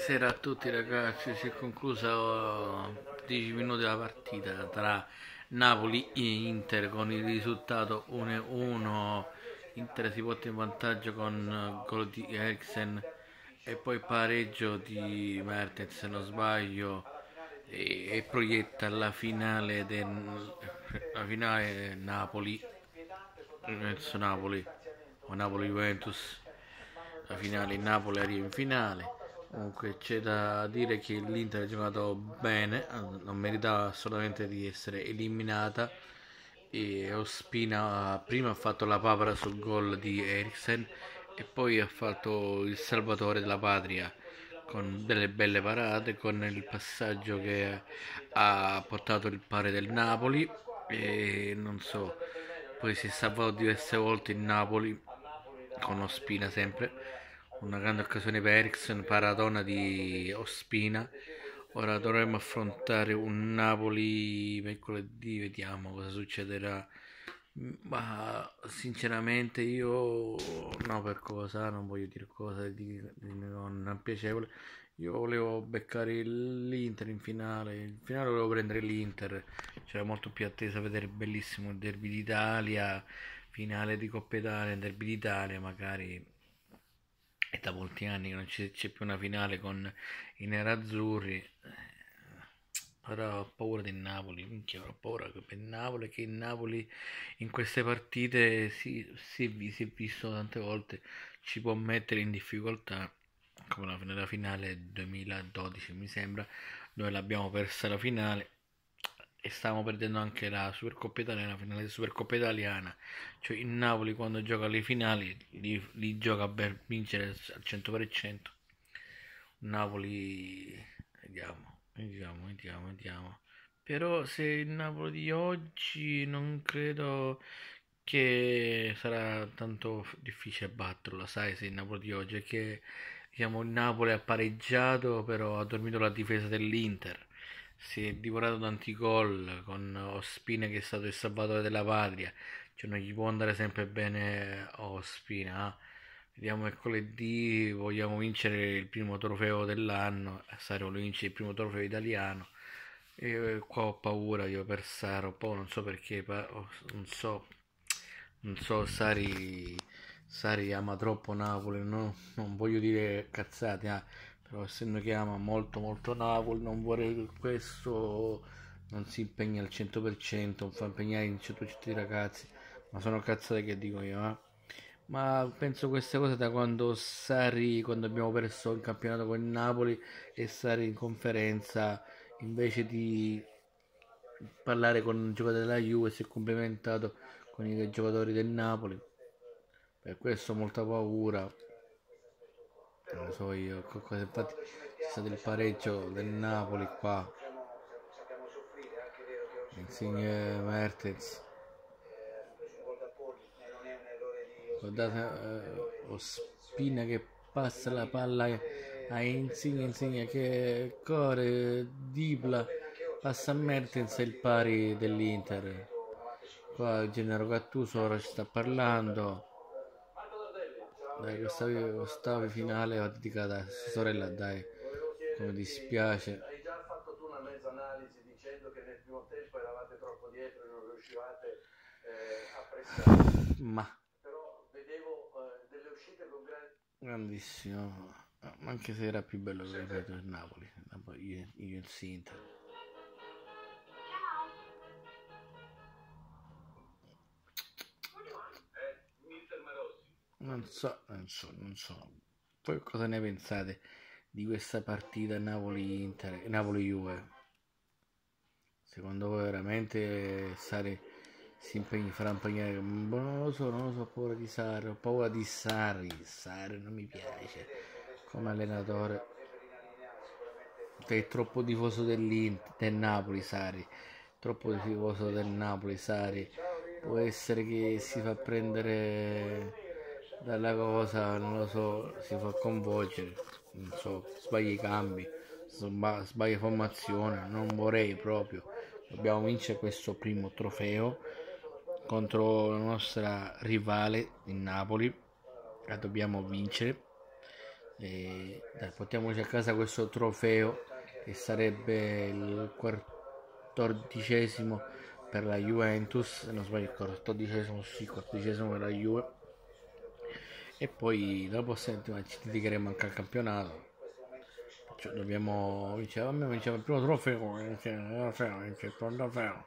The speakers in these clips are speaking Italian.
Buonasera a tutti ragazzi, si è conclusa 10 minuti la partita tra Napoli e Inter con il risultato 1-1. Inter si porta in vantaggio con gol di Eriksen e poi pareggio di Mertens se non sbaglio e proietta la finale Napoli verso Napoli o Napoli-Juventus. La finale, il Napoli arriva in finale. Comunque c'è da dire che l'Inter ha giocato bene, non meritava assolutamente di essere eliminata. E Ospina prima ha fatto la papera sul gol di Eriksen e poi ha fatto il salvatore della patria con delle belle parate, con il passaggio che ha portato il pari del Napoli e non so, poi si è salvato diverse volte il Napoli con Ospina sempre, una grande occasione per Eriksen, paratona di Ospina. Ora dovremmo affrontare un Napoli mercoledì, vediamo cosa succederà. Ma sinceramente io no, per cosa, non voglio dire cosa di non piacevole. Io volevo beccare l'Inter in finale volevo prendere l'Inter, c'era molto più attesa a vedere bellissimo il derby d'Italia, finale di Coppa Italia, derby d'Italia, magari è da molti anni che non c'è più una finale con i nerazzurri. Però ho paura del Napoli, minchia, ho paura per Napoli, che il Napoli in queste partite si è visto tante volte, ci può mettere in difficoltà, come la finale 2012 mi sembra, dove l'abbiamo persa la finale e stavamo perdendo anche la Supercoppa Italiana, la finale di Supercoppa Italiana. Cioè il Napoli quando gioca le finali li gioca per vincere al 100%. Napoli, vediamo. Però se il Napoli di oggi non credo che sarà tanto difficile batterlo, sai, se il Napoli di oggi è che diciamo il Napoli ha pareggiato, però ha dormito la difesa dell'Inter. Si è divorato tanti gol con Ospina che è stato il salvatore della patria, cioè non gli può andare sempre bene a Ospina. Vediamo mercoledì, vogliamo vincere il primo trofeo dell'anno, Saro lo vince il primo trofeo italiano. E qua ho paura io per Saro, poi non so perché, non so, Sari ama troppo Napoli, no? Non voglio dire cazzate, però essendo che ama molto molto Napoli, non vorrei che questo non si impegni al 100%, non fa impegnare in tutti i ragazzi, ma sono cazzate che dico io, eh. Ma penso queste cose da quando abbiamo perso il campionato con il Napoli e Sari in conferenza, invece di parlare con i giocatori della Juve, si è complementato con i giocatori del Napoli. Per questo ho molta paura. Non lo so io, infatti c'è stato il pareggio del Napoli qua. Insigne Mertens. Guardate Ospina che passa la palla a Insigne che corre, Dibla, passa a Mertens e il pari dell'Inter. Qua Gennaro Gattuso ora ci sta parlando. Dai, questa finale va dedicata a sua sorella, dai, come dispiace. Hai già fatto tu una mezza analisi dicendo che nel primo tempo eravate troppo dietro e non riuscivate a pressare. Ma però vedevo delle uscite con grandissimo, ma anche se era più bello che ripeto il Napoli, io il Inter. Non so. Poi cosa ne pensate di questa partita Napoli-Inter, Napoli-Juve? Secondo voi veramente farà impegnare? Non lo so, ho paura di Sarri, ho paura di Sarri non mi piace come allenatore. È troppo tifoso del Napoli, Sarri. Troppo tifoso del Napoli, Sarri. Può essere che si fa prendere dalla cosa, non lo so, si fa coinvolgere, non so, sbaglia i cambi, sbaglia formazione, non vorrei proprio. Dobbiamo vincere questo primo trofeo contro la nostra rivale in Napoli, la dobbiamo vincere. e dai, portiamoci a casa questo trofeo che sarebbe il 14° per la Juventus, se non sbaglio il 14°, sì, 14° per la Juve, e poi la prossima settimana ci dedicheremo anche al campionato. Cioè, dobbiamo vincere, almeno vinciamo il primo trofeo, vincere il primo trofeo.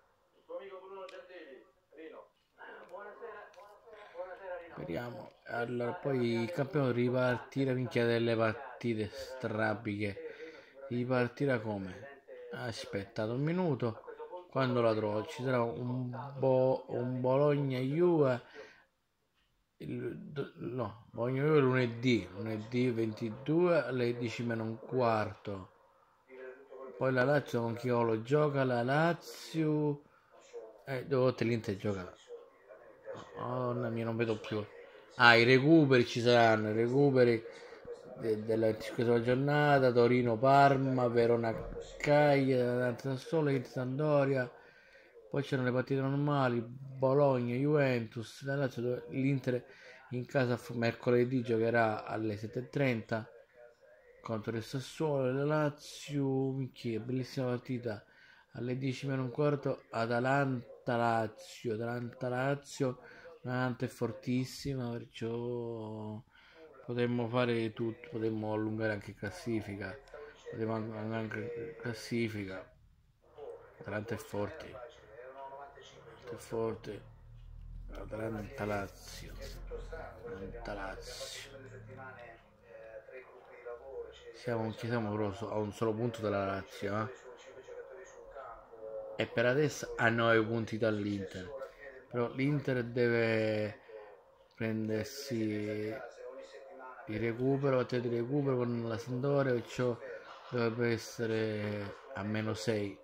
Speriamo. Allora, poi il campionato ripartire, minchia delle partite strabiche. Ripartirà come? Aspettate un minuto. Quando la trovo? Ci sarà un Bologna-Juve. No, Bologna-Juve lunedì 22 alle 10 meno un quarto. Poi la Lazio con chi lo gioca? La Lazio. Due volte l'Inter gioca. Oh, mamma mia, non vedo più. Ah, i recuperi ci saranno, i recuperi della 5ª giornata, Torino-Parma, Verona-Cagliari, Sassuolo, Inter-Sampdoria, poi c'erano le partite normali, Bologna-Juventus, l'Inter in casa mercoledì giocherà alle 7:30 contro il Sassuolo, la Lazio, minchia, bellissima partita, alle 10 meno un quarto, Atalanta-Lazio, Atalanta è fortissima, perciò potremmo fare tutto, potremmo allungare anche classifica, potremmo allungare anche classifica. Atalanta è forte, Atalanta-Lazio, Atalanta-Lazio. Ci siamo però a un solo punto dalla Lazio, e per adesso a 9 punti dall'Inter, però l'Inter deve prendersi il recupero, di recupero con la Sampdoria, perciò dovrebbe essere a -6.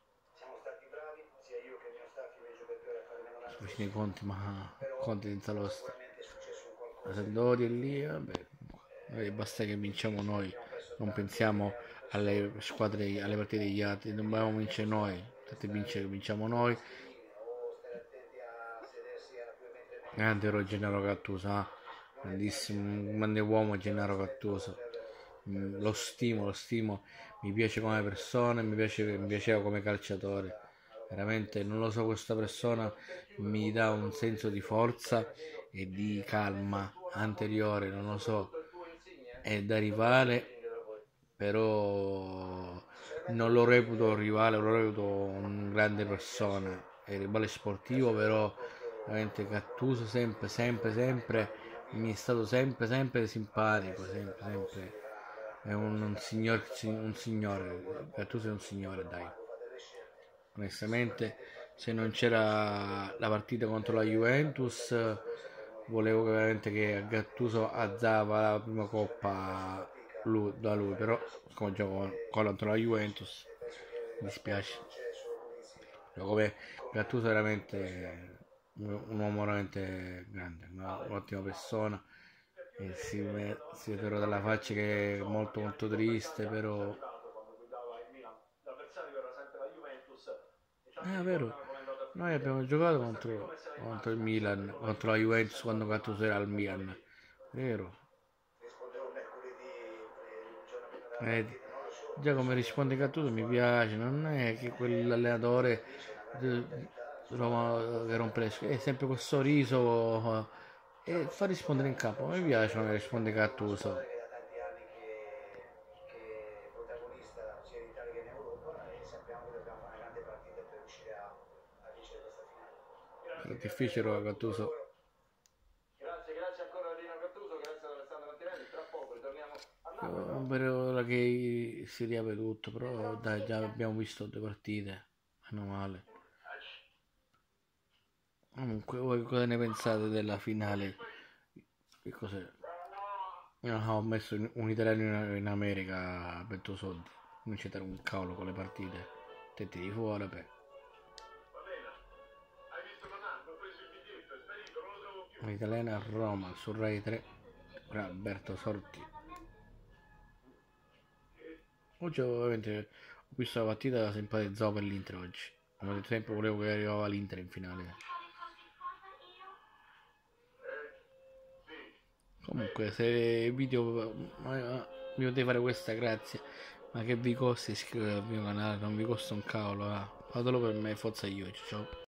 Sono vicini i conti, ma conti senza l'osta. La Sampdoria è lì, vabbè, noi basta che vinciamo noi, non pensiamo alle squadre, alle partite degli altri, dobbiamo vincere noi, vinciamo noi. Grande ero Gennaro Gattuso, grandissimo, un grande uomo Gennaro Gattuso. Lo stimo, mi piace come persona, mi piaceva come calciatore. Veramente non lo so, questa persona mi dà un senso di forza e di calma anteriore, non lo so, è da rivale, però non lo reputo un rivale, lo reputo un grande persona, è un rivale sportivo, però veramente Gattuso sempre mi è stato sempre simpatico, sempre è un signore, Gattuso è un signore, dai. Onestamente, se non c'era la partita contro la Juventus, volevo veramente che Gattuso azzava la prima coppa da lui, però come gioco contro la Juventus mi dispiace. Però come Gattuso è veramente un uomo veramente grande, un'ottima persona, e si vede dalla faccia che è molto triste, però è vero, noi abbiamo giocato contro il Milan, contro la Juventus quando Gattuso era al Milan, vero? Già come risponde Gattuso mi piace, non è che quell'allenatore che rompe le scatole, è sempre col sorriso e fa rispondere in campo, mi piace come risponde Gattuso. È difficile Gattuso. Non vedo ora che si riapre tutto, però dai, già abbiamo visto 2 partite, meno male. Comunque, voi cosa ne pensate della finale? Che cos'è? Io ho messo un italiano in America per tuoi soldi, non c'è un cavolo con le partite, te ti fuori, beh. Un'italiana a Roma, su Rai 3, Alberto Sorti. Oggi ovviamente ho visto la partita, simpatizzavo per l'Inter oggi. Come sempre volevo che arrivava l'Inter in finale. Comunque, se il video mi potete fare questa, grazie. Ma che vi costa iscrivervi al mio canale? Non vi costa un cavolo, fatelo per me, forza io, ciao.